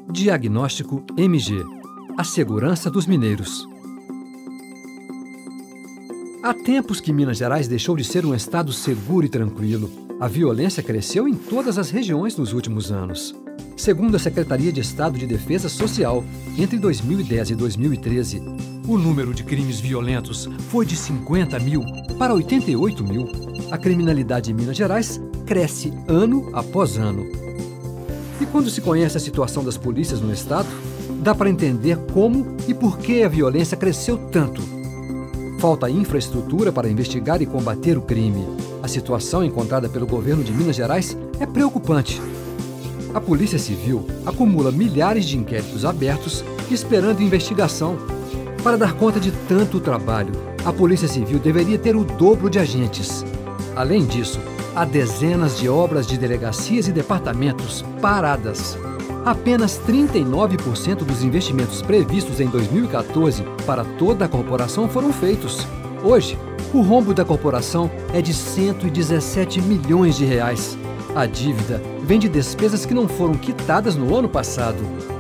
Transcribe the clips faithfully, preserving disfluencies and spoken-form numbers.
Diagnóstico M G – A segurança dos mineiros. Há tempos que Minas Gerais deixou de ser um estado seguro e tranquilo. A violência cresceu em todas as regiões nos últimos anos. Segundo a Secretaria de Estado de Defesa Social, entre dois mil e dez e dois mil e treze, o número de crimes violentos foi de cinquenta mil para oitenta e oito mil. A criminalidade em Minas Gerais cresce ano após ano. E quando se conhece a situação das polícias no estado, dá para entender como e por que a violência cresceu tanto. Falta infraestrutura para investigar e combater o crime. A situação encontrada pelo governo de Minas Gerais é preocupante. A Polícia Civil acumula milhares de inquéritos abertos esperando investigação. Para dar conta de tanto trabalho, a Polícia Civil deveria ter o dobro de agentes. Além disso, há dezenas de obras de delegacias e departamentos paradas. Apenas trinta e nove por cento dos investimentos previstos em dois mil e quatorze para toda a corporação foram feitos. Hoje, o rombo da corporação é de cento e dezessete milhões de reais. A dívida vem de despesas que não foram quitadas no ano passado.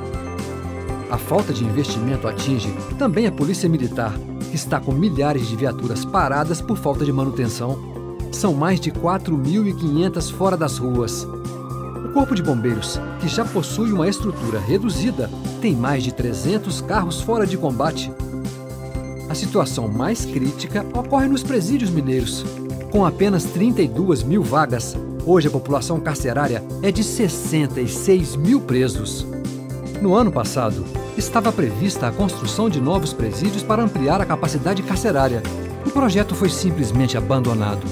A falta de investimento atinge também a Polícia Militar, que está com milhares de viaturas paradas por falta de manutenção. São mais de quatro mil e quinhentas fora das ruas. O Corpo de Bombeiros, que já possui uma estrutura reduzida, tem mais de trezentos carros fora de combate. A situação mais crítica ocorre nos presídios mineiros. Com apenas trinta e duas mil vagas, hoje a população carcerária é de sessenta e seis mil presos. No ano passado, estava prevista a construção de novos presídios para ampliar a capacidade carcerária. O projeto foi simplesmente abandonado.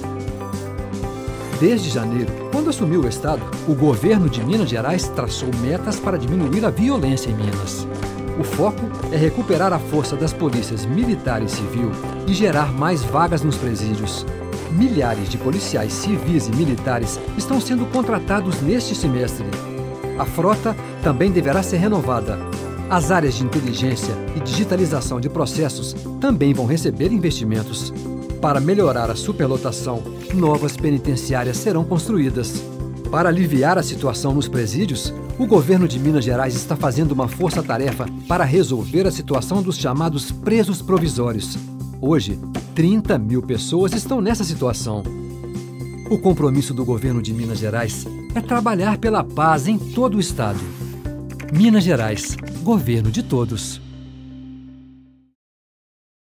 Desde janeiro, quando assumiu o estado, o governo de Minas Gerais traçou metas para diminuir a violência em Minas. O foco é recuperar a força das polícias militar e civil e gerar mais vagas nos presídios. Milhares de policiais civis e militares estão sendo contratados neste semestre. A frota também deverá ser renovada. As áreas de inteligência e digitalização de processos também vão receber investimentos. Para melhorar a superlotação, novas penitenciárias serão construídas. Para aliviar a situação nos presídios, o governo de Minas Gerais está fazendo uma força-tarefa para resolver a situação dos chamados presos provisórios. Hoje, trinta mil pessoas estão nessa situação. O compromisso do governo de Minas Gerais é trabalhar pela paz em todo o estado. Minas Gerais, governo de todos.